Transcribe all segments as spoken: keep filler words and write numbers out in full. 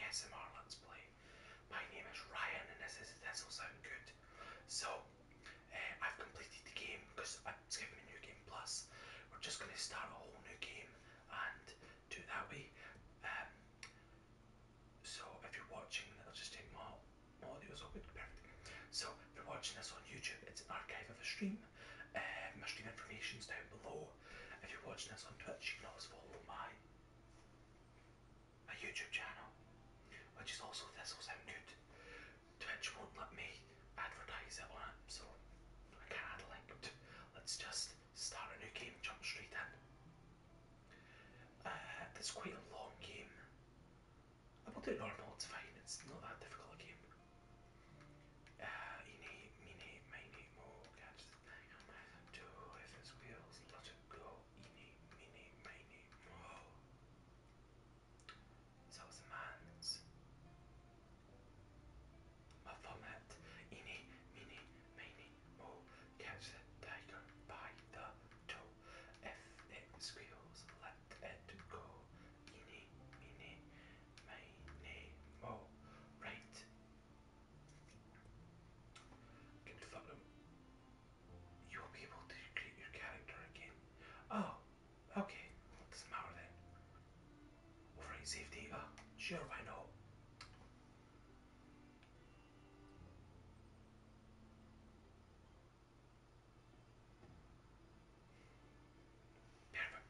A S M R Let's Play. My name is Ryan and this is Thistle Sound Good. So, uh, I've completed the game because it's given me New Game Plus. We're just going to start a whole new game and do it that way. Um, so, if you're watching, I'll just take my, my audio's all good, perfect. So, if you're watching this on YouTube, it's an archive of a stream. Uh, my stream information's down below. If you're watching this on Twitch, you can always follow my my YouTube channel, which is also Thistle Sound Good. Twitch won't let me advertise it on it, so I can't add a link. Let's just start a new game, jump straight in. Uh, it's quite a long game. I will do it normal, it's fine, it's not that difficult a game. Uh, eeny, meeny, miny, mo, catch the thing on my do if his wheels, let it go. Eeny, meeny, miny, mo. So it's a man's. My vomit. Eeny, meeny, miny, mo. Catch the tiger by the toe. If it squeals, let it go. Eeny, meeny, miny, mo. Right. Good for them. You'll be able to create your character again. Oh, okay. Doesn't matter then. Override save data. Sure, why not? Perfect.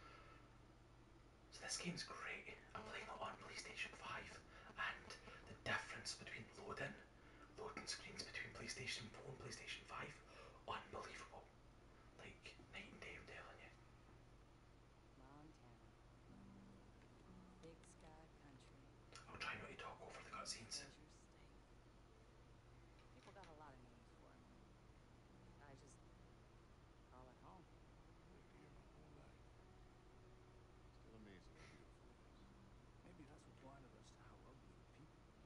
So this game's great. I'm playing it on PlayStation five, and the difference between loading, loading screens between PlayStation four and PlayStation five, unbelievable. Like night and day, I'm telling you. Montana. Big sky country. I'll try not to talk over the cutscenes. Desert state. People got a lot of names for it. I just call it home. Lived here my whole life. Still amazing how beautiful it is. Maybe that's what blinded us to how ugly the people are.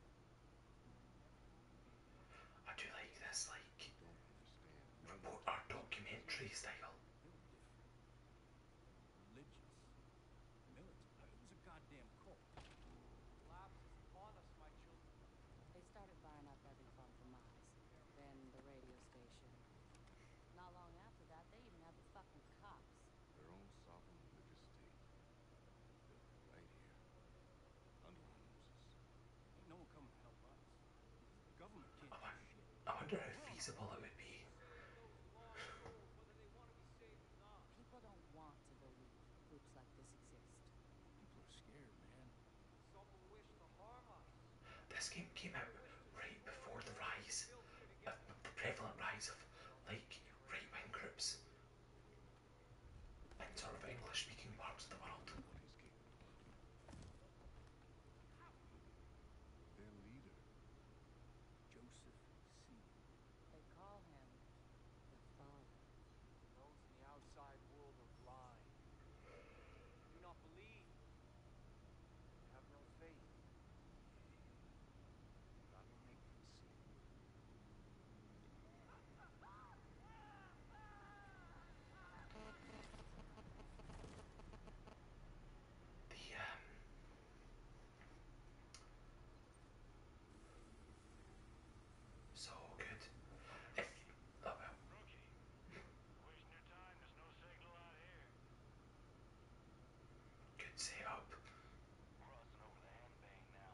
I do like this, like You don't understand. No report one art documentary style. They were different. Religious. Military. It was a goddamn cult. Collapse is upon us, my children. They started buying up every farm for miles. Then the radio station. Not long after that, they even had the fucking cops. Their own sovereign religious state. Built right here. Under our noses. Ain't no one coming to help us. The government can't I, do won- shit. I wonder how feasible it would be. Save those lost souls, whether they want to be saved or not. People don't want to believe groups like this exist. People are scared, man. Some will wish to harm us. This game came out right before the rise, of the prevalent rise of like right-wing groups in sort of English-speaking parts of the world. What he's capable of. Their leader. Joseph Seed. They call him the Father. Those in the outside world are blind. Do not believe. Have no faith. God will make them see. The um, so good. If oh well, Rookie, wasting your time. There's no signal out here. good setup. Crossing over the Henbane now.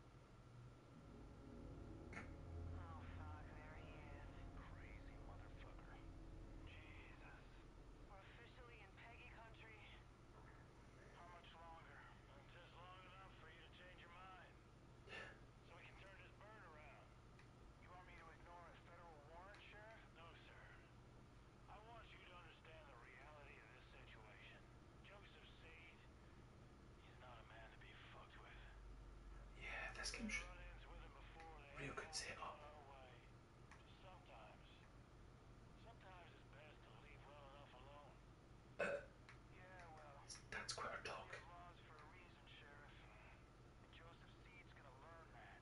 Oh, fuck, there he is. Crazy motherfucker. Jesus. We're officially in Peggy country. How much longer? Just long enough for you to change your mind. So we can turn this bird around. You want me to ignore a federal warrant, Sheriff? No, sir. I want you to understand the reality of this situation. Joseph Seed, he's not a man to be fucked with. Yeah, this game's Run-ins with him before, they real haven't good always setup. gone our way. Sometimes. Sometimes it's best to leave well enough alone. Uh, Yeah, well, that's quite a we talk. have laws for a reason, Sheriff. And Joseph Seed's gonna learn that.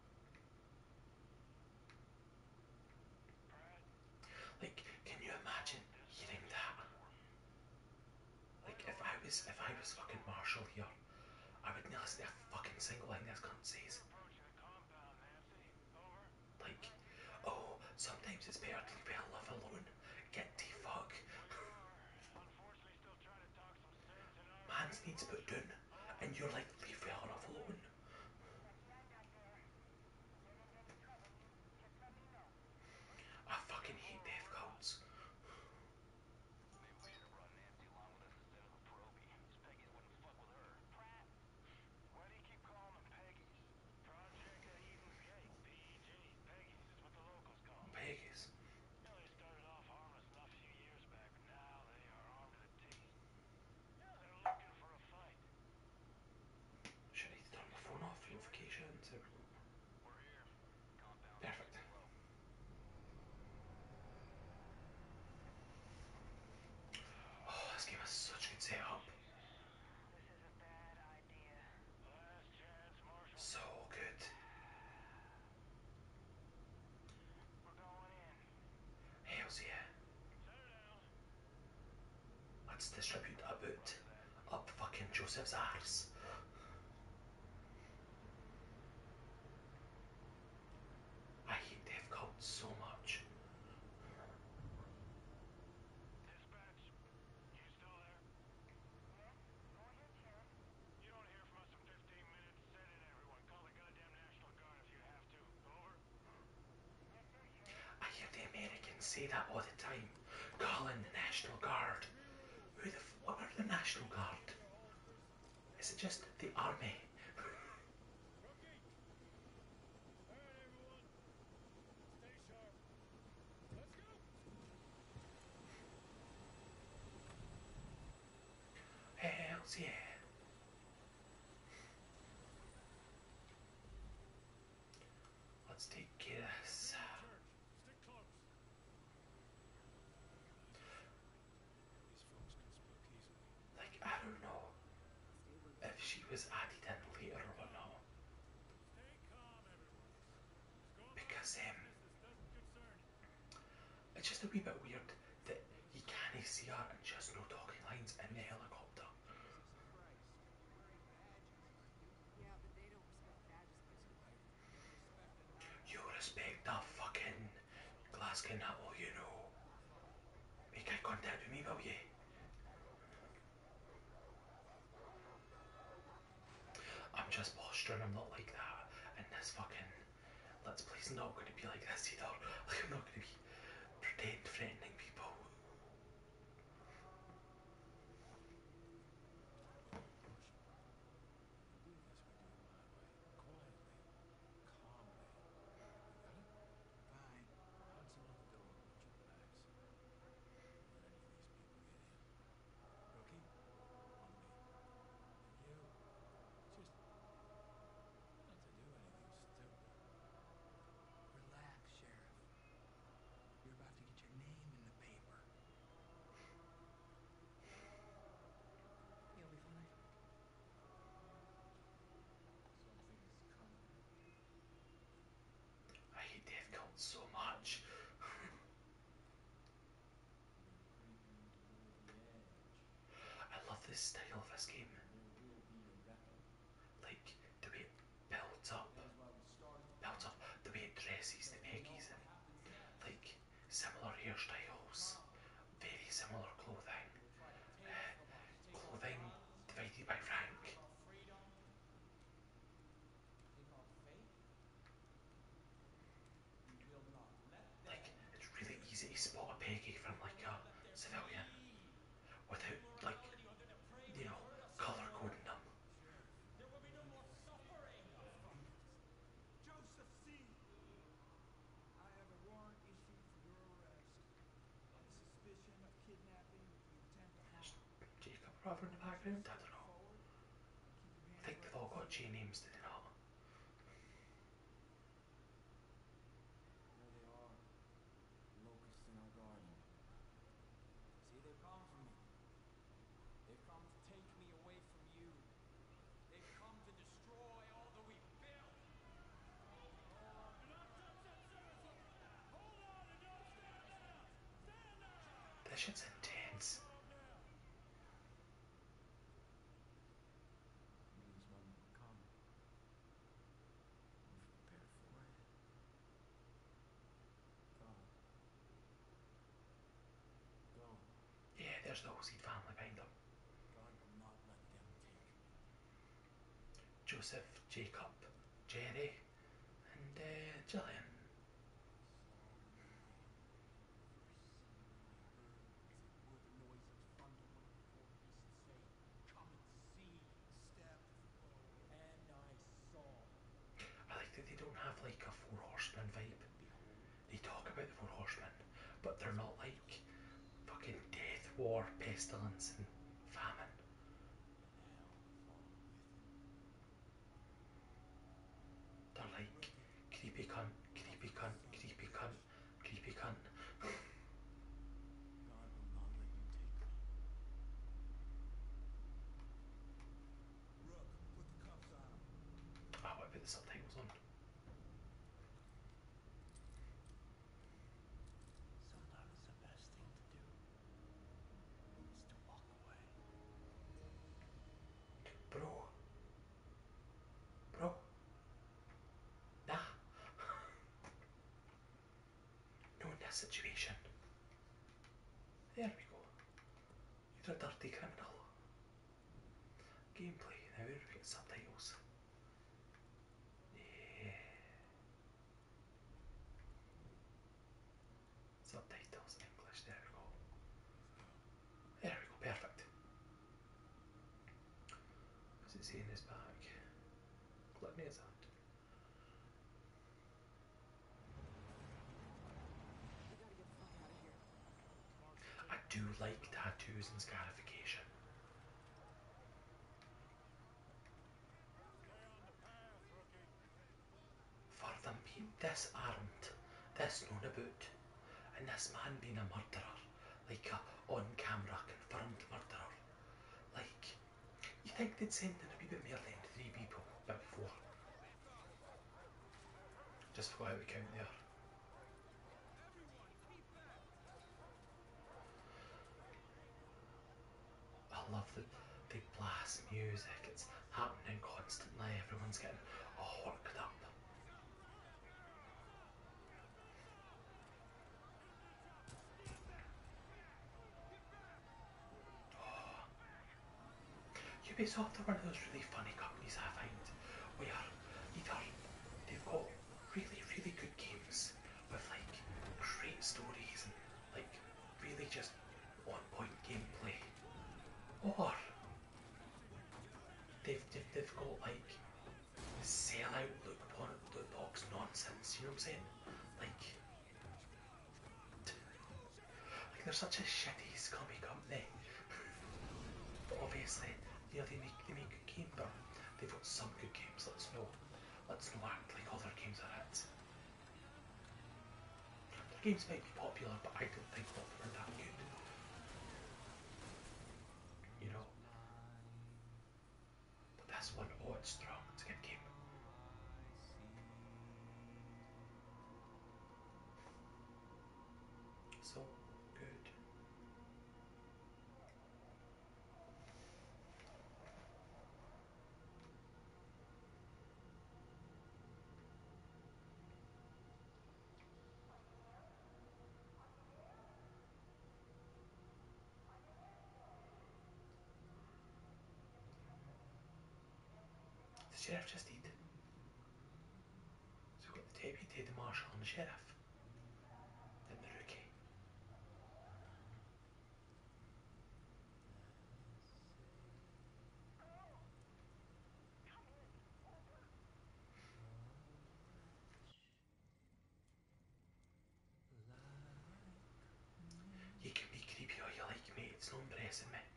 Brad? Like, can you imagine hearing that? Like, if I was if I was fucking Marshall here, I wouldn't listen to a fucking single thing this cunt says. You're approaching the compound, Nancy. Over. Like, oh, sometimes it's better to leave a love alone. Get the fuck. We are, unfortunately, still trying to talk some sense in our Man's favor. needs put down, and you're like, leave the love alone. I fucking hate death cults. Maybe we should have brought Nancy along with us instead of the probie. These Peggies wouldn't fuck with her. Pratt. Why do you keep calling them Peggies? Project Eden. Hey, P E G. Peggies is what the locals call them. Vegas. You know, they started off harmless enough a few years back, but now they are armed to the teeth. Yeah, they're looking for a fight. Should I turn my phone off? Notifications. There we go. We're here. Compound Perfect. below. Oh, this game has such good setup. This is a bad idea. Last chance, Marshal. So good. We're going in. Hells yeah. Set her down. Let's distribute a boot Roger that. up fucking Joseph's arse. I hate death cults so much. Dispatch, you still there? You don't hear from us in fifteen minutes. Send in everyone. Call the goddamn National Guard if you have to. Over. I hear the Americans say that all the time. Call in the National Guard. Who the f- what are the National Guard? Is it just the army? Rookie! Alright, everyone. Stay sharp. Let's go! Hells yeah. Let's take care of this. Church, stick close. These folks can spook easily. Like, I don't know if she was added in later or not. Stay calm, everyone. What's going Because, on? um, Business doesn't concern you. it's just a wee bit weird that you can't see her and she has no talking lines in the helicopter. Jesus Christ. Wearing badges. Yeah, but they don't respect badges much either. They respect an eye. You respect the fucking Glasgow Nuttle, you know. Make eye contact with me, will you? I'm just posturing, I'm not like that. And this fucking Let's Play's not going to be like this either. Like, I'm not going to be pretend threatening people. Do this, we do it my way. Quietly. Calmly. You got it? Fine. Punch him on the door. Watch your backs. Don't let any of these people get in. Rookie, on me. And you, just not to do anything stupid. Relax, Sheriff. You're about to get your name in the paper. You'll be fine. Something's coming. I hate death cults so much. We're creeping toward the edge. I love the style of this game. There will be a reckoning. Like, the way it builds up. That is why we started. Builds up. The way it dresses the So we know Peggies what in. happens next. Like, similar hairstyles. Very similar clothing. They will try to take Uh, from us, take our clothing guns, divided by rank. take our freedom, take our faith. We will not let them. Like, it's really easy to spot a Peggy from like a civilian without like, you know, colour coding them. There will be no more suffering. Joseph C. I have a warrant issued for your arrest on suspicion of kidnapping with the intent to harm. Jacob Robert in the background? I don't know. Forward. Keep your I hands think they've all got J names, do they not? There they are. Locusts in our garden. See, they've come for me. They've come to take me away from you. They've come to destroy all that we've built. Do not touch that citizen! Hold on and don't stand down! Stand down! This shit's intense. Calm down. Means my there's the Oseed family behind them. God will not let them take me. Joseph, Jacob, Jerry, and uh, Gillian. I saw in the night. The first sound I heard, as it were the noise of thunder, one of the four beasts say, "Come and see." Stabbed with a bow. And I saw. I like that they don't have like a Four Horsemen vibe. Behold, They talk about the Four Horsemen, but they're not like fucking death, war, pestilence, and famine. and hell followed with him. They're like Rugged, creepy cunt, creepy cunt, creepy cunt, creepy cunt. God will not let you take me. Rook, put the cuffs on him. Ah, what about the subtitles on? Sometimes the best thing to do is to walk away. Bro. Bro. Nah. No, in this situation. There we go. You're a dirty criminal. Gameplay. Now where do we get subtitles? Yeah. Subtitles English. There we go. There we go. Perfect. What's it say in his back? Let me as that. We gotta get the fuck out of here. I do like tattoos and scarification. Stay on the path, rookie. For them being this armed, this known about, and this man being a murderer, like a on-camera confirmed murderer, like, you think they'd send in a wee bit more than three people, but four. Just forgot how to count there. Everyone, keep back. I love the, the blast music, it's happening constantly, everyone's getting all worked up. Ubisoft are one of those really funny companies I find, where either they've got really, really good games with like great stories and like really just on point gameplay, or they've, they've, they've got like sell out loot, loot box nonsense, you know what I'm saying? Like, like they're such a shitty, scummy company. But obviously, you know, they make they make good games, but they've got some good games. Let's know. Let's not act like other games are it. Their games might be popular, but I don't think that they're that good. You know. But this one, oh, it's strong. It's a good game. So good. The sheriff just died. So we've got the deputy, the marshal, and the sheriff. And the rookie. You can be creepy all you like, mate. It's no impressing me.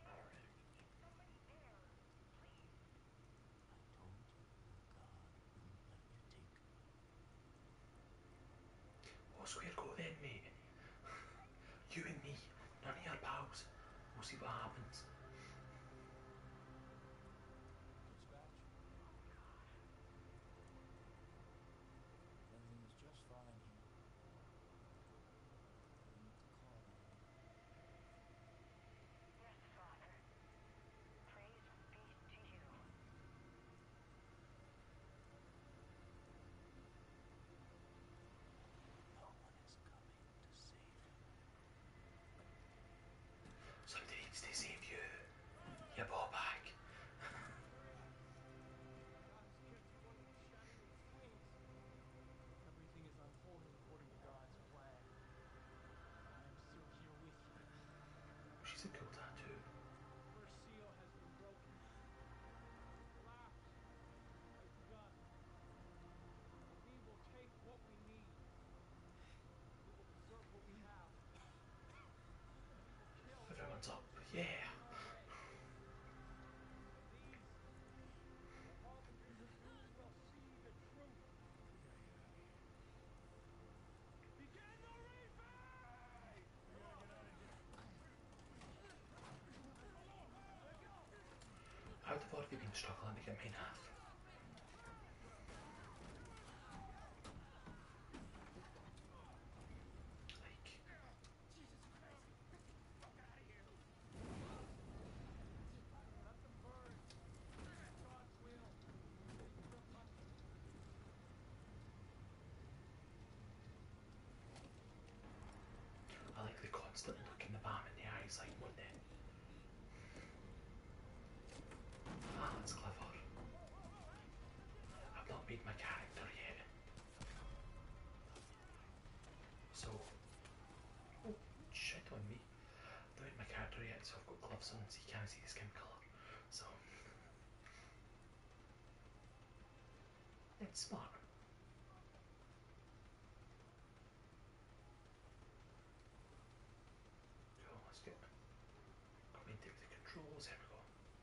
they've been struggling to get main half. Like, Jesus Christ! Get the fuck out of here! Let them burn. That's God's will. Take the punishment. I like the constant look in the Bam in the eyes, like Monday. Ah, that's clever. I've not made my character yet. So, oh, shit on me. I've not made my character yet, so I've got gloves on, so you can't see the skin colour. So, it's smart. Cool, let's get acquainted with the controls. There we go.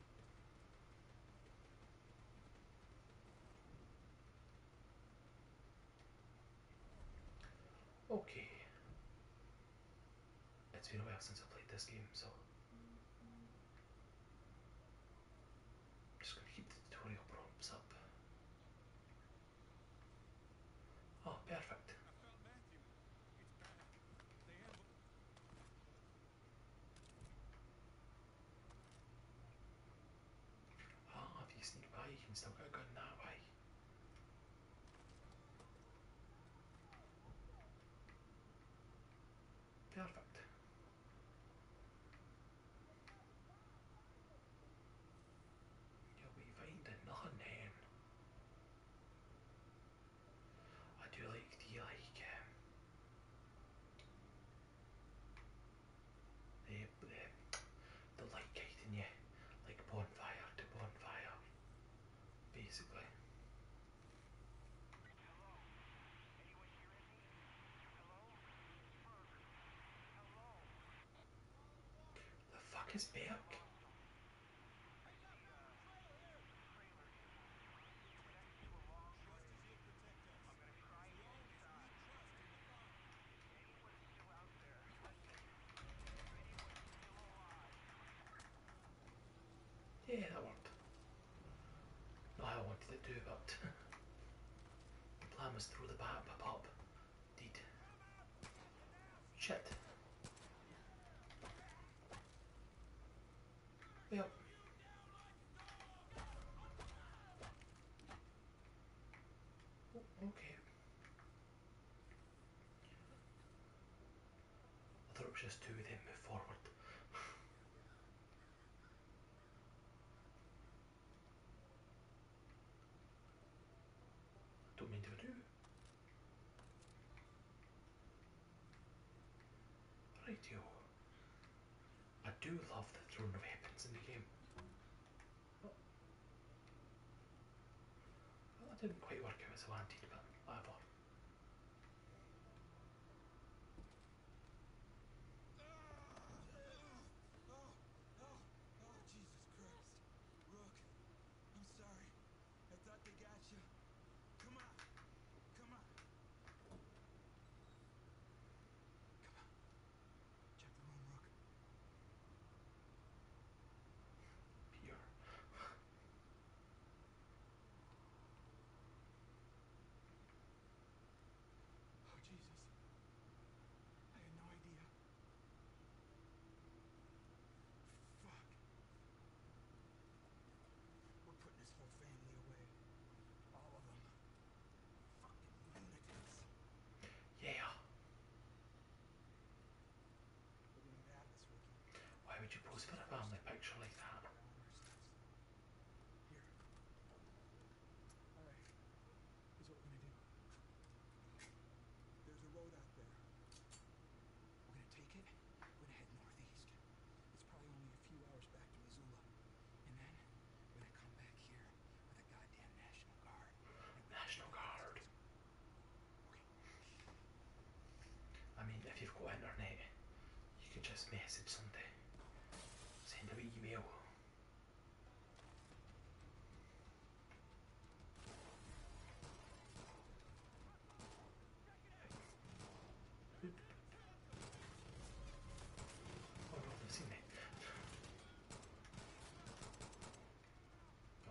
Okay. It's been a while since I played this game, so I'm just going to keep the tutorial prompts up. Oh, perfect. I found Matthew. It's bad. They ambushed. Ah, if you sneak by, you can still get a gun that way. Perfect. You'll be finding nothing then. I do like the like um, the, the the light guiding you, like bonfire to bonfire, basically. Hello? Anyone hearing me? Hello? Hello? The fuck is Berk? Hey, got power and trail here. Trailer connected to a long Just bridge. as you'll protect us. I'm gonna try As and get long as we inside. trust in the Father. Anyone still out there? Listen. Is anyone still alive? Yeah, that worked. Not how I wanted it to, but the plan was throw the bat up. Deed. Shit. Well. Oh, okay. I thought it was just two of them move forward. Don't mean to do. Rightio. I do love the throwing of weapons in the game. Oh. Well, that didn't quite work out as I wanted, but whatever. Oh, oh, oh, Jesus Christ. Rook, I'm sorry. I thought they got you. Come on. Come on. Come on. Check the room, Rook. Peter. Oh, Jesus. I had no idea. Fuck. We're putting his whole family away. All of them. Fucking lunatics. Yeah. We're gonna have this, Rookie. Why would you pose for a family picture like that? Our honor stuff's here. All right. Here's what we're gonna do. There's a road out there. We're gonna take it. We're gonna head northeast. It's probably only a few hours back to Missoula. And then we're gonna come back here with a goddamn National Guard. National Guard. Okay. I mean, if you've got internet, you could just message somebody. Send a wee email. Oh no, they've seen me.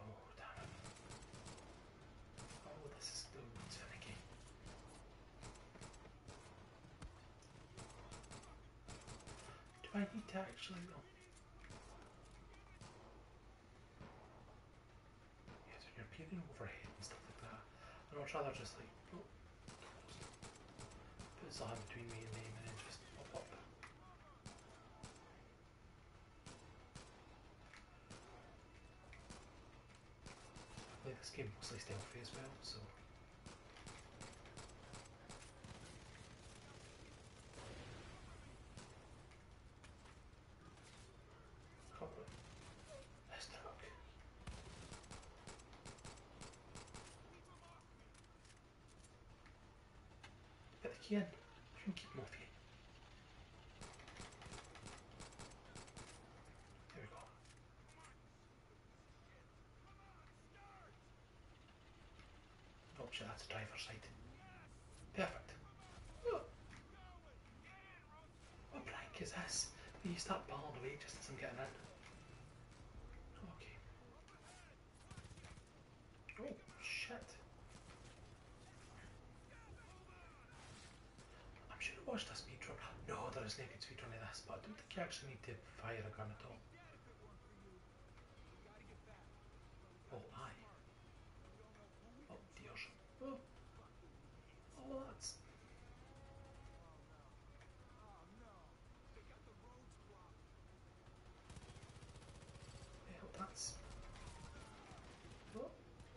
need to actually though? Yes, when you're peering overhead and stuff like that, and I'd rather just like, oh, put something between me and them and then just pop up. I think this game mostly stealthy as well, so. Come on. This truck. Get the key in. You can keep them off you. There we go. Oh shit, that's the driver's side. Perfect. Oh, what prank is this? You start balling away just as I'm getting in. Okay. Oh, shit. I'm sure I watched a speedrun. No, there is no good speedrun of this, but I don't think you actually need to fire a gun at all. Oh, aye. Oh, dears. Oh. Oh, well, that's... Well, that's... Oh.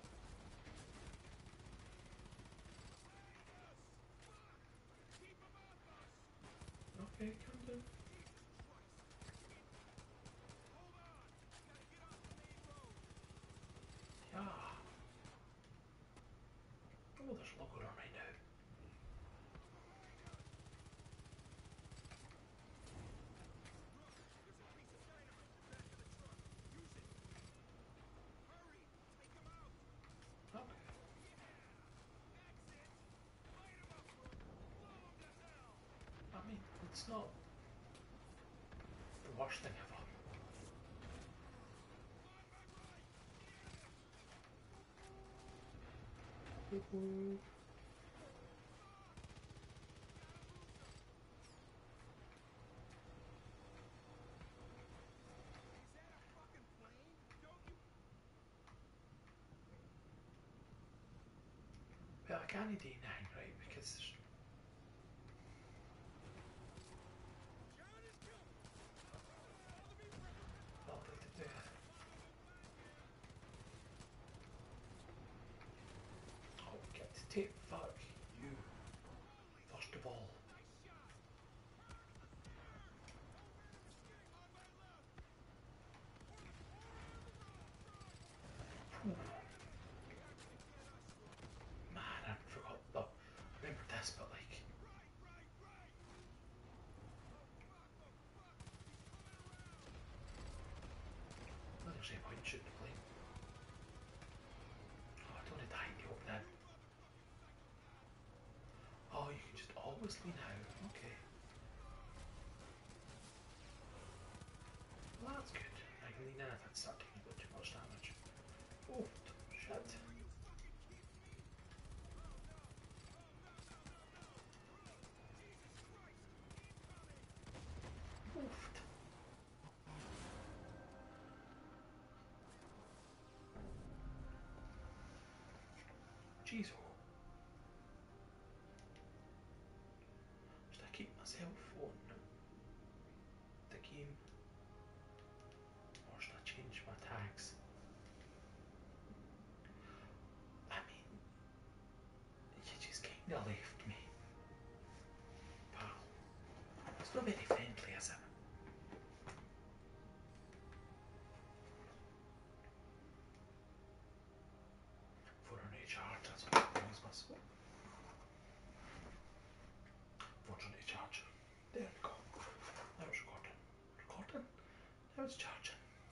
Okay, calm down. Yeah. Oh, there's a lot going on right now. Okay. I mean, it's not the worst thing ever. Ooh. Well, I can't do nine, right? Because there's... Well, I did do it. Oh, get to take... Fuck you. First of all. Ooh. Man, I forgot the... I remember this, but like... Well, there's no point shooting the plane. Oh, I don't want to die in the opening. Oh, you can just always lean out. Okay. Well, that's good. I can lean in if it's starting to do too much damage. Oh, shit. Oofed. Jeez, oh. Should I keep myself on the game? Or should I change my tags? I mean, you just kinda left me. Pal. It's not very friendly, is it? For a new charge, that's what it was. For a new charge. There we go. Now it's recording. Recording? Now it's charging.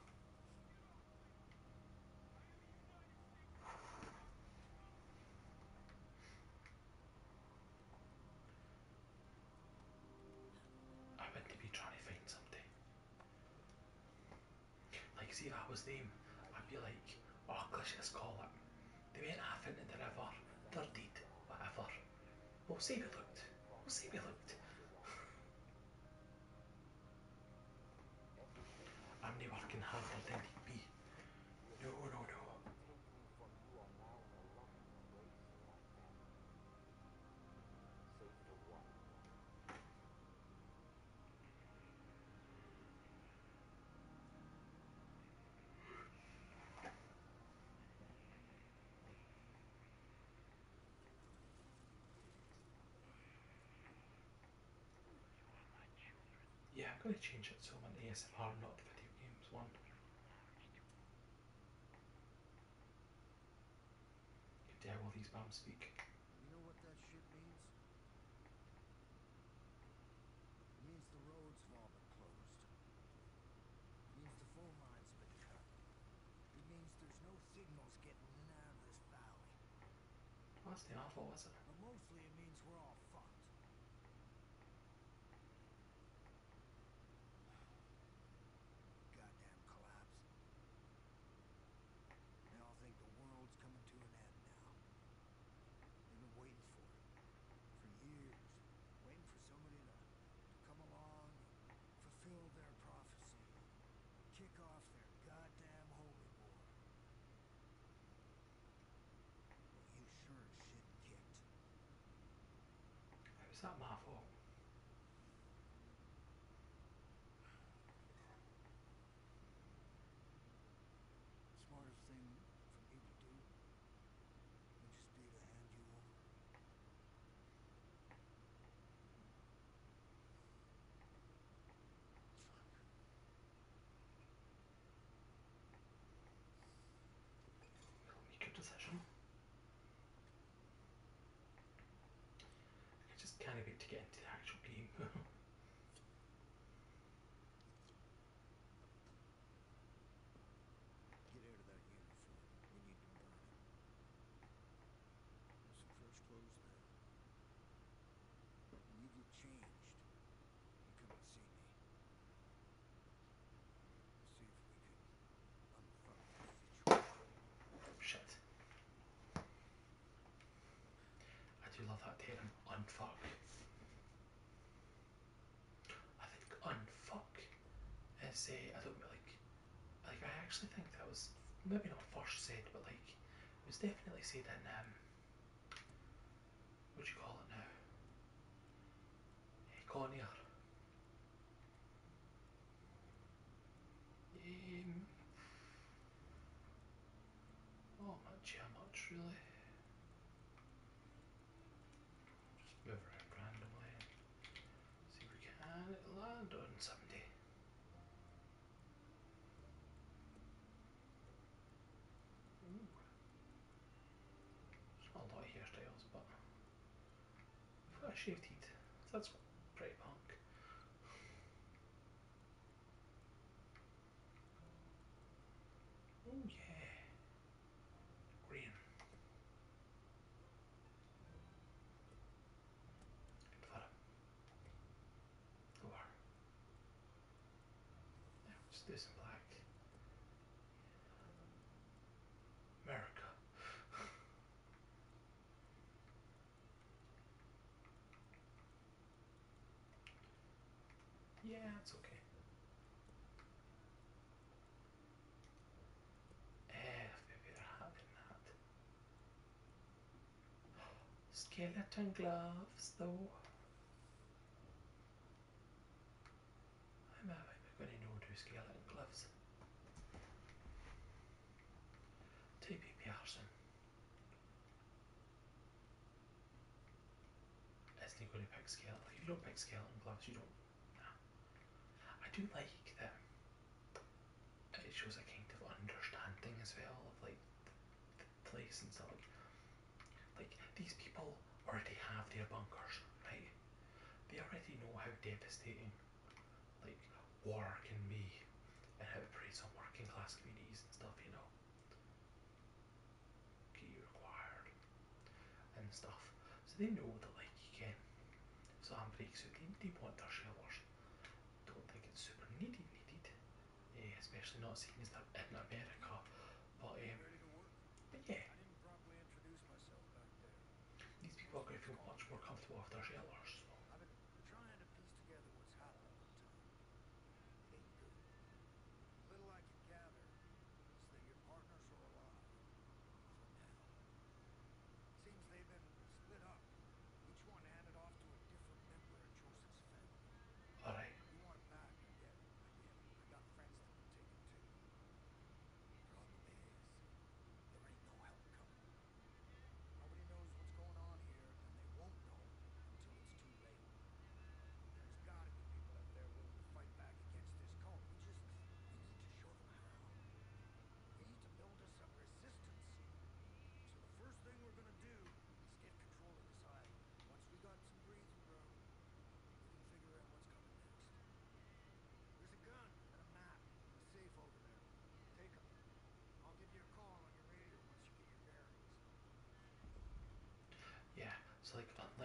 I went to be trying to find something. Like, see if I was them, I'd be like, oh, let's just call it. They went half into the river, they're dead, whatever. We'll say we looked. We'll say we looked. Yeah, I'm going to change it so I'm an A S M R, not the video games one. You can tell all these bums speak. You know what that shit means? It means the roads have all been closed. It means the phone lines have been cut. It means there's no signals getting in and out of this valley. Well, that's not our fault, is it? But mostly it means we're all fucked. Goddamn collapse. They all think the world's coming to an end now. They've been waiting for it. For years. Waiting for somebody to, to come along and fulfill their prophecy. Kick off their goddamn holy war. Well, you sure as shit kicked. How's that my fault? Smartest thing for me to do would just be to hand you over. You'll make your decision. I just can't wait to get into the actual game. Get out of that uniform. We need to burn it. There's some fresh clothes there. When you get changed, you come and see me. See if we can unfuck this situation. Shit. I do love that term, unfuck. I think unfuck is, uh, I don't like, like I actually think that was maybe not first said, but like it was definitely said in um, what do you call it now? Uh, Con Air. Um, not much, how much really? Just move around randomly and see if we can land on somebody. Ooh. There's not a lot of hairstyles, but we've got a shaved head, so that's pretty punk. Oh yeah. Green. Good for him. Over. Yeah, we'll just do some black. America. Yeah, it's okay. Eh, maybe they're having that. Skeleton gloves, though. I'm uh, going to know do skeleton gloves. Typey person isn't he going to pick skeleton? Like, if you don't pick skeleton gloves, you don't. Nah. I do like that it shows a kind of understanding as well of like the place and stuff. Like, like these people already have their bunkers, right? They already know how devastating like war can be and how it preys on working class communities and stuff, you know. Key required and stuff. So they know that like you can. If something breaks out, they, they want their shelters. Don't think it's super needed, needed. Eh, especially not seen as they're in America. But um, Ready to work? but yeah, I didn't properly introduce myself back there. these people are going to feel much more comfortable with their shelters. So. I've been trying to piece together what's happened up top. It ain't good. Little I can gather is that your partners are alive. For now. Seems they've been split up. Each one handed off to a different member of Joseph's family. Alright. You want him back, I get it. I get it. I got friends that would take him too. Problem is, there ain't no help coming. Nobody knows what's going on here, and they won't know until it's too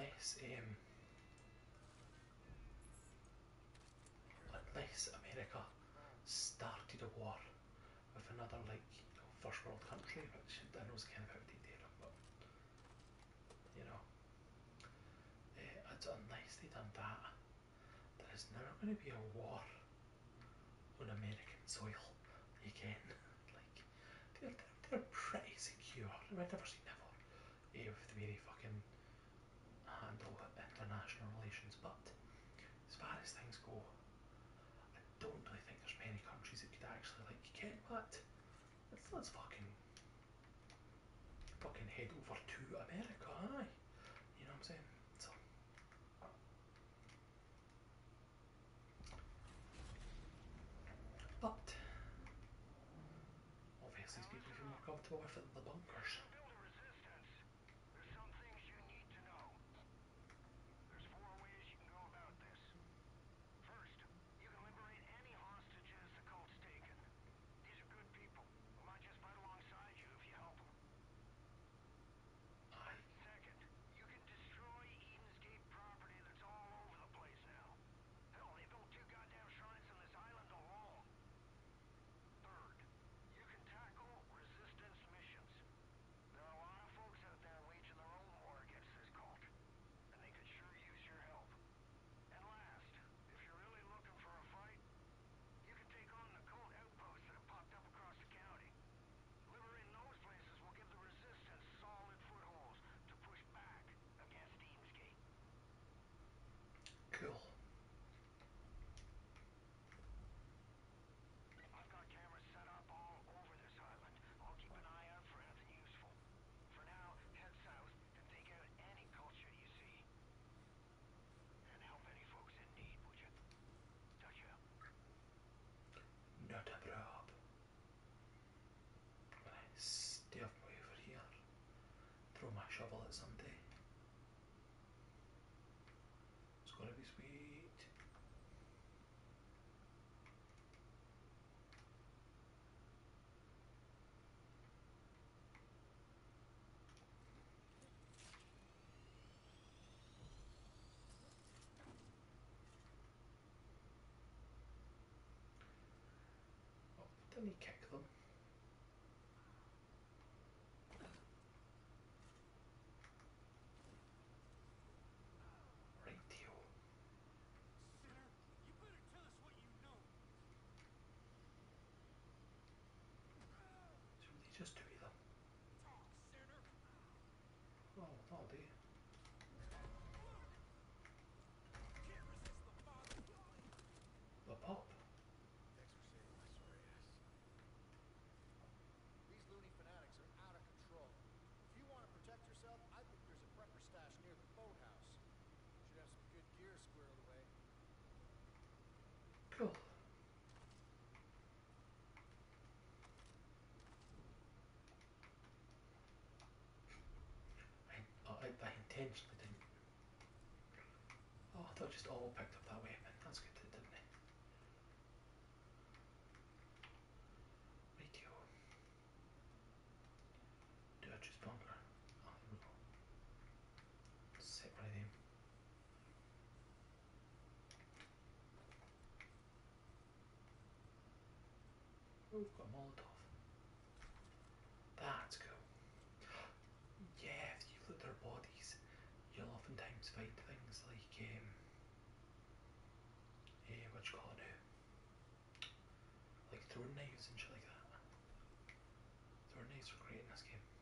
unless um, unless America started a war with another like you know first world country, which I know is kind of outdated, but you know, uh, it's unless they done that, there is never going to be a war on American soil again. Like they're, they're, they're pretty secure. I mean, never say never eh, with the way they fucking handle international relations, but as far as things go, I don't really think there's many countries that could actually like get what. Let's let's fucking fucking head over to America, aye. You know what I'm saying? So but obviously these people feel more comfortable with it than the bunkers. To build a resistance, there's some things you need to know. There's four ways you can go about this. First, you can liberate any hostages the cult's taken. These are good people who might just fight alongside you if you help them. Aye. Second, you can destroy Eden's Gate property that's all over the place now. Hell, they built two goddamn shrines on this island alone. Third, you can tackle resistance missions. There are a lot of folks out there waging their own war against this cult, and they could sure use your help. And last, if you're really looking for a fight, you can take on the cult outposts that have popped up across the county. Liberating those places will give the resistance solid footholds to push back against Eden's Gate. Cool. I've got cameras set up all over this island. I'll keep an eye out for anything useful. For now, head south and take out any culture you see. And help any folks in need, would you? Touch out. Not a prob. I'm gonna steer my way over here. Throw my shovel at somebody. It's gonna be sweet. Oh, didn't he kick them? Rightio. Sinner, you better tell us what you know. It's really just two of them. Talk, sinner. Oh, that'll do. Can't resist the Father's calling. The pop. Thanks for saving my sorry ass son. These loony fanatics are out of control. If you want to protect yourself, I think there's a prepper stash near the boathouse. Should have some good gear squirreled away. Cool. I, oh, I, I intentionally didn't. Oh, I thought I just all picked up that weapon. That's good, didn't it? Rightio. Dodge's bunker. Oh, there we go. Set one of them. Oh, we've got a Molotov. That's cool. Yeah, if you look at their bodies, you'll oftentimes find things like, um, eh, what you call it now? Like throwing knives and shit like that. Throwing knives are great in this game.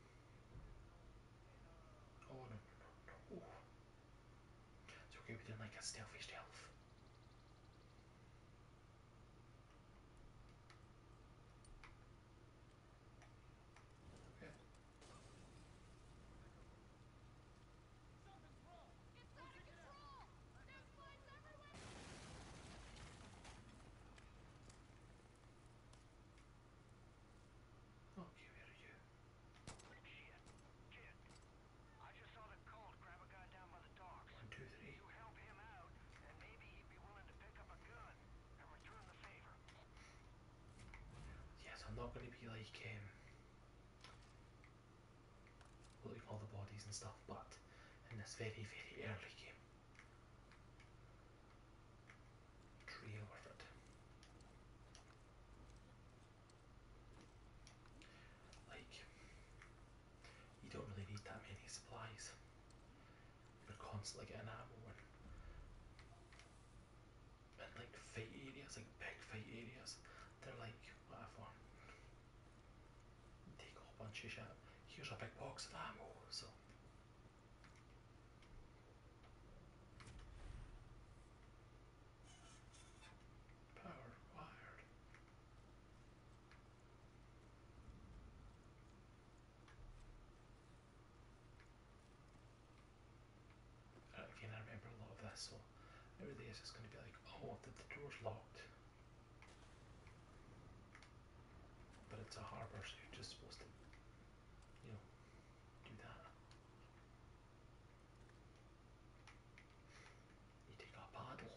Oh, no, no, no, no. Oh. So we're going to be doing like a stealthy stealth. Okay. Something's wrong. It's out of control! There's flames everywhere! Okay, where are you? Shit. Kid. I just saw the cult grab a guy down by the docks. One, two, three. You help him out, and maybe he'd be willing to pick up a gun and return the favor. Yes, I'm not going to be like, um, looting all the bodies and stuff, but in this very, very early game. Real worth it. Like, you don't really need that many supplies. You're constantly getting ammo and, and like fight areas, like big fight areas. They're like, whatever. Take a whole bunch of shit. Here's a big box of ammo, so. Power wired. And again, I remember a lot of this, so it really is just going to be like, oh, the, the door's locked. But it's a harbour, so you're just supposed to, you know, do that. You take a paddle.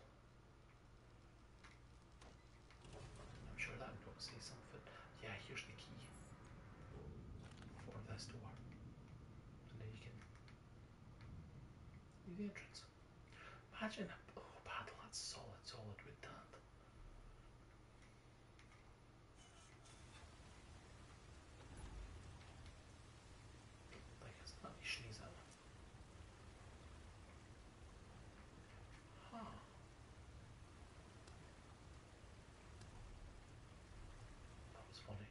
I'm sure that would say something. Yeah, here's the key for this door. And then you can use the entrance. Imagine a oh, paddle, that's solid, solid wood that. Like, it's not me sneeze at. Huh. That was funny.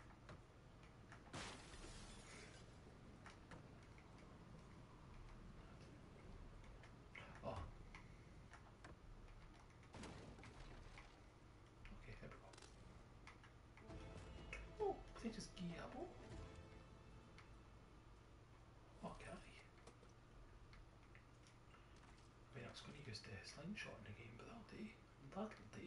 Oh. Okay, there we go. Oh, they just gabble. Okay. I mean, I was going to use the slingshot in the game, but that'll do. That'll do.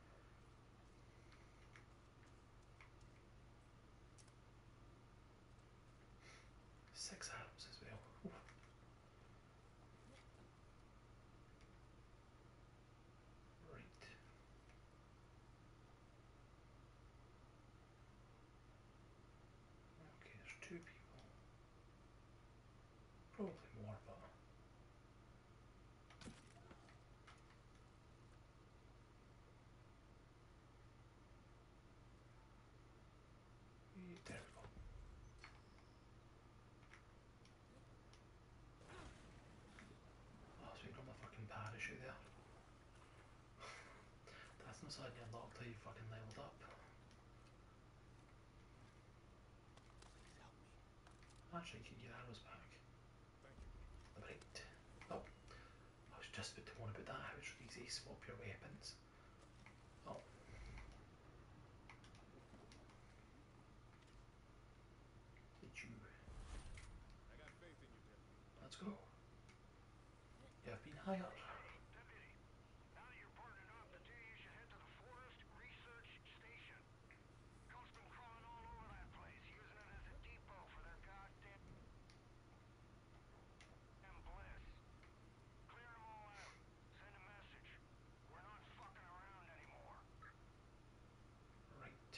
Six arrows as well. Oof. Right. Okay, there's two people. Probably more, but. There we go. Oh, so you got my fucking parachute there. That's not something you unlock till you fucking leveled up. Actually, you can get arrows back. Thank you. Right. Oh, I was just about to warn about that. How it's easy. Swap your weapons. Oh. Did you? I got faith in you, Deputy. Let's go. You have been hired. Deputy, now that you're partnered up, the two of you should head to the Forest Research Station. Cops been crawling all over that place, using it as a depot for their goddamn bliss. Clear them all out. Send a message. We're not fucking around anymore. Right.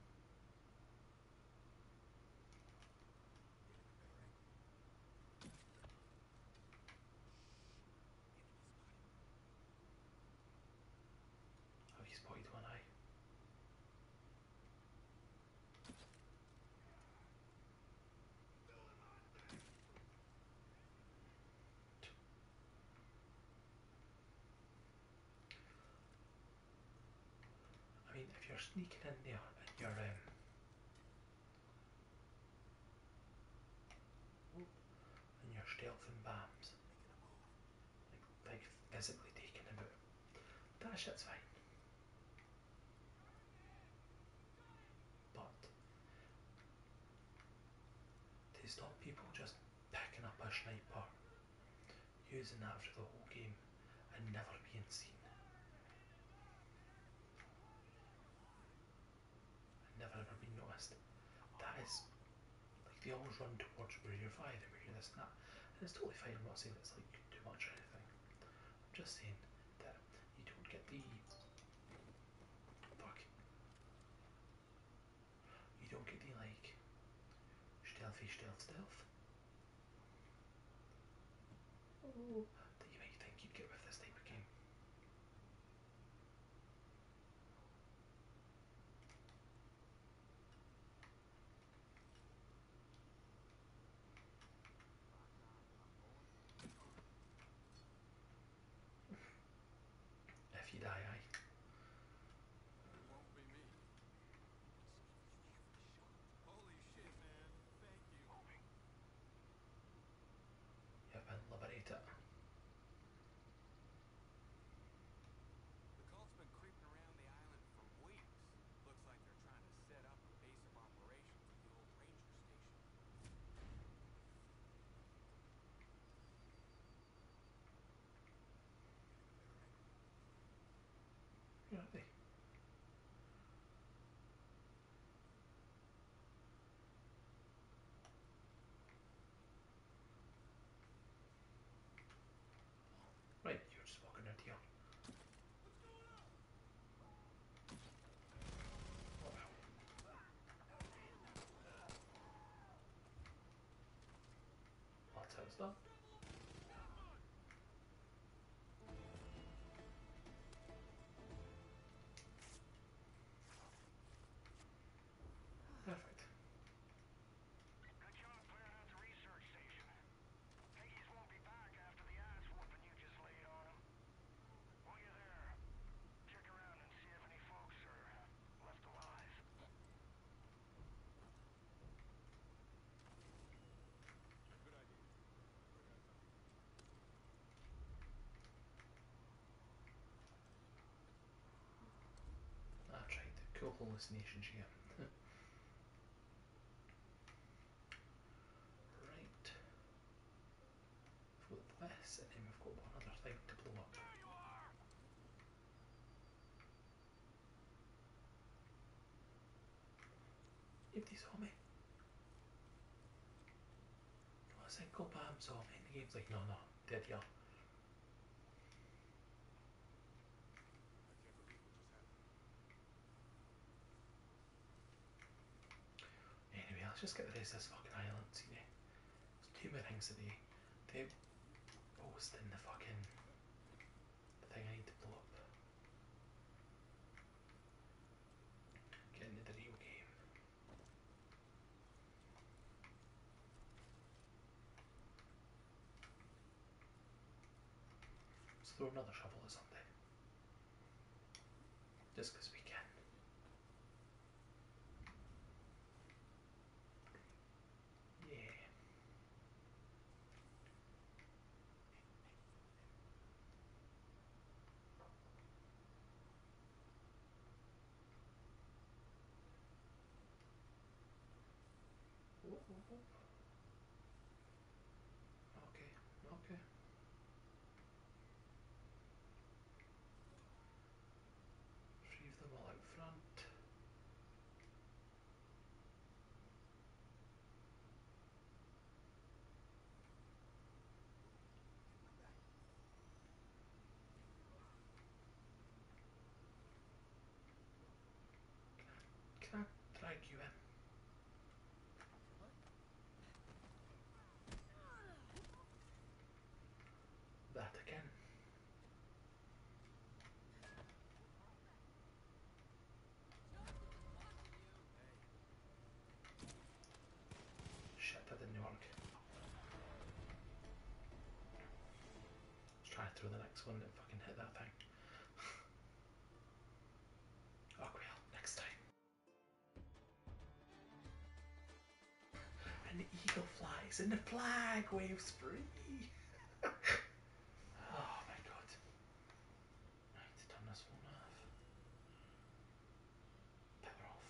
Have you spotted one eye? I mean, if you're sneaking in there and you're um, and you're stealthing bams, like, like physically taking them out, that shit's fine. But to stop people just picking up a sniper, using that for the whole game, and never being seen, and never ever being noticed, that is like they always run towards where you're firing, where you're this and that, and it's totally fine. I'm not saying it's like too much or anything. I'm just saying that you don't get the fuck. You don't get the like stealthy stealth stealth. that you might think you'd get with this type of game. If you die, aye. It won't be me. Holy shit, man. Thank you. You've been liberated. The cult's been creeping around the island for weeks. Looks like they're trying to set up a base of operations at the old ranger station. Where are they? Right, you're just walking around here. Oh well. That's how it's done. Perfect. Good job clearing out the research station. Peggy's won't be back after the ass whooping you just laid on him. While you're there, check around and see if any folks are left alive. Good idea. We're gonna talk. That's right, cool hallucinations you get. Right. We've got this, and then we've got one other thing to blow up. There you are! If they saw me. No, I said go Bam saw me, and the game's like, no, no, dead ya. I can't believe what just happened. Anyway, let's just get the rest of this fucking island, see me. There's two more things today. The post in the fucking the thing I need to blow up. Get into the real game. Let's throw another shovel at something. Just because we can. Yeah. Whoop, whoop, whoop. Okay, okay. Retrieve them all out front. Can I drag you in? That again. Shit, that didn't work. Let's try to throw the next one and fucking hit that thing. Oh well, next time. And the eagle flies and the flag waves free. Oh my god. I need to turn this phone off. Power off.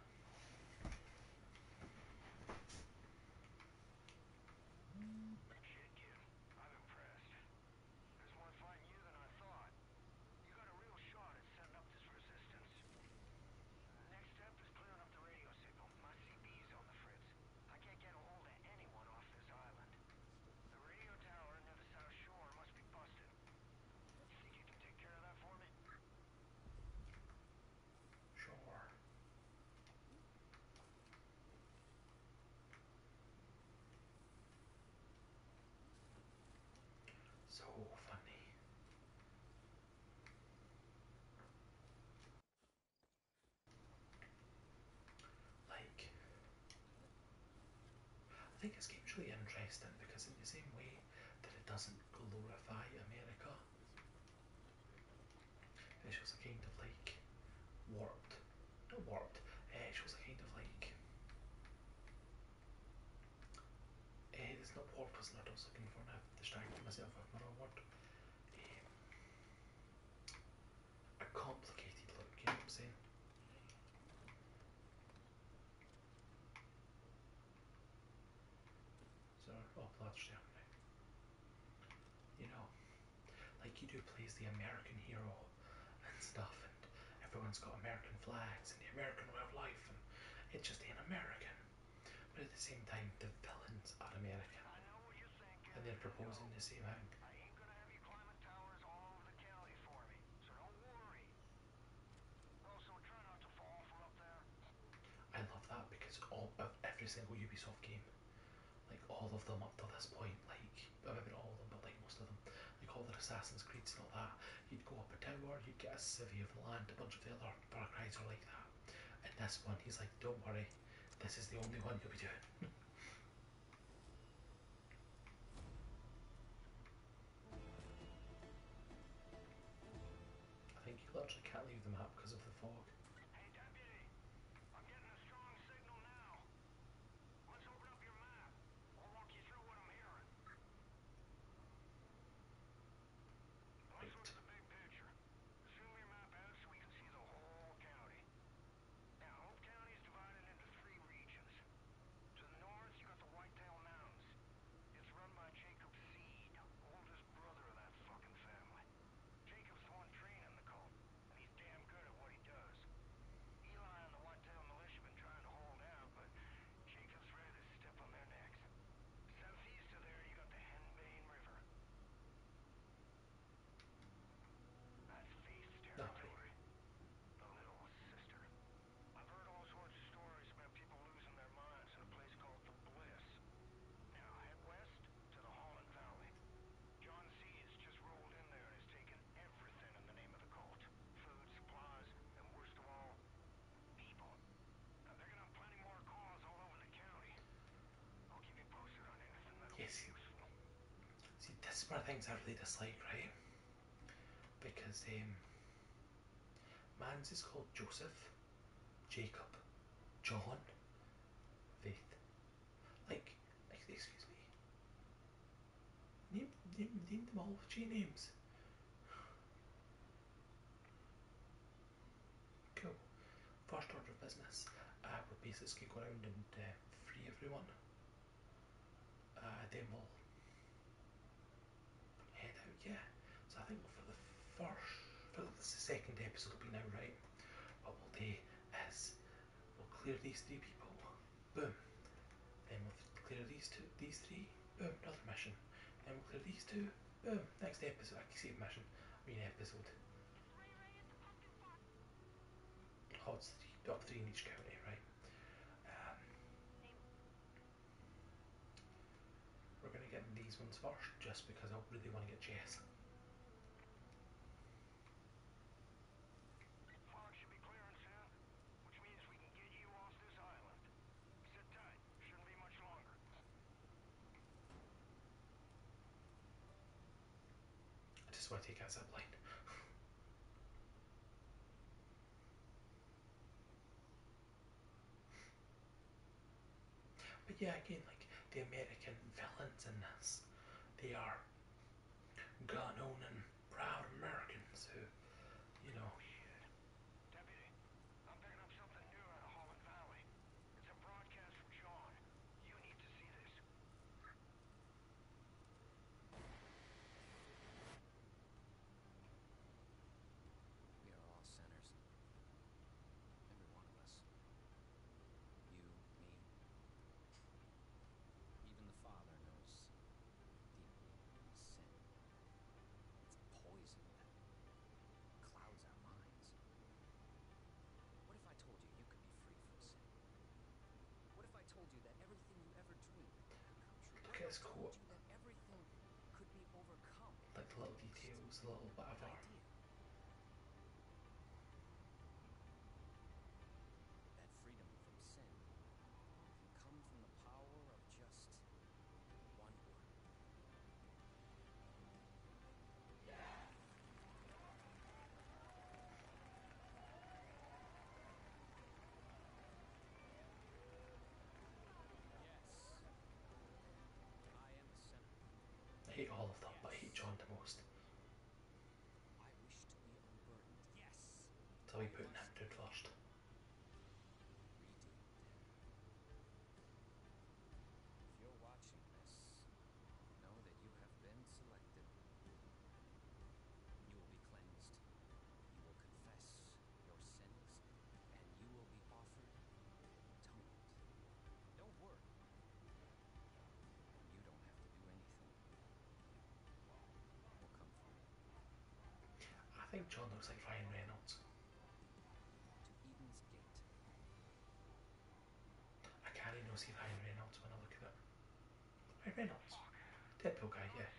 Good shit, kid. I'm impressed. There's more fighting you than I thought. You got a real shot at setting up this resistance. Next step is clearing up the radio signal. My C B's on the fritz. I can't get a hold of anyone off this island. The radio tower near the south shore think this game's really interesting because in the same way that it doesn't glorify America, it shows a kind of like warped, not warped, uh, it shows a kind of like, uh, it's not warped was the word I was looking for now, I've distracted myself with my wrong word. Um, a complicated look, you know what I'm saying? So, oh, Blood's there now. You know, like you do plays the American hero and stuff, and everyone's got American flags and the American way of life, and it's just an American. But at the same time, the villains are American, I know what you're thinking. and they're I proposing know. the same thing. I ain't gonna have you climbing towers all over the county for me, so don't worry. Also, try not to fall from up there. I love that because all of every single Ubisoft game, like all of them up to this point, like well, maybe not all of them, but like most of them, like all their Assassin's Creeds and all that, you'd go up a tower, you'd get a civvy of land, a bunch of the other Far Cries are like that. And this one, he's like, don't worry, this is the only one you'll be doing. I think you literally can't leave the map because of the fog. Hey, deputy. I'm getting a strong signal now. Let's open up your map. I'll walk you through what I'm hearing. Let's look Right. at the big picture. Zoom your map out so we can see the whole county. Now, Hope County is divided into three regions. To the north, you got the Whitetail Mountains. It's run by Jacob Seed, oldest brother of that fucking family. Jacob's the one training the cult, and he's damn good at what he does. Eli and the Whitetail Militia been trying to hold out, but Jacob's ready to step on their necks. Southeast of there, you got the Henbane River. That's Faith's No, right. territory. The little sister. I've heard all sorts of stories about people losing their minds in a place called the Bliss. Now head west to the Holland Valley. John C. has just rolled in there and has taken everything in the name of the cult. Food, supplies, and worst of all, people. Now they're gonna have plenty more calls all over the county. I'll keep you posted on anything that'll Yes. be useful. See, this is one of the things I really dislike, right? Because um, Mans is called Joseph, Jacob, John, Faith. Like, excuse me. Name, name, name them all with J names. Cool. First order of business. Uh, we'll basically go around and uh, free everyone. Uh, then we'll head out, yeah. So I think for the first, for the second episode will be now, right? What we'll do is we'll clear these three people. Boom. Then we'll clear these two, these three. Boom. Another mission. Then we'll clear these two. Boom. Next episode. I can see a mission. I mean episode. Oh, it's three, up three in each county, right? Um, we're going to get these ones first, just because I really want to get Jess. Fog should be clearing soon, which means we can get you off this island. Sit tight. Shouldn't be much longer. I just want to take a zip line. But yeah, again, like the American villains in this, they are gun-owning, proud Americans who, you know. Oh shit. Deputy, I'm picking up something new out of Holland Valley. It's a broadcast from John. You need to see this. We are all sinners. Every one of us. You, me. Even the Father knows deeply sin. It's poison that clouds our minds. What if I told you you could be free from sin? What if I told you that everything you ever dreamed could come true? Look What at if his I told coat. you that everything could be overcome? Like the little Just details, the little an whatever. idea. That freedom from sin can come from the power of just I hate all of them, but I hate Yes. John the most. I wish to be unburdened. Yes. So we I putting him must down be first. redeemed. If you're watching this, know that you have been selected. You will be cleansed. You will confess your sins, and you will be offered atonement. Don't worry. You don't have to do anything. Law will come for you. I think John looks like Ryan Reynolds. To Eden's Gate. I can't even see Ryan Reynolds when I look at it. Ryan Reynolds. Deadpool guy, yeah.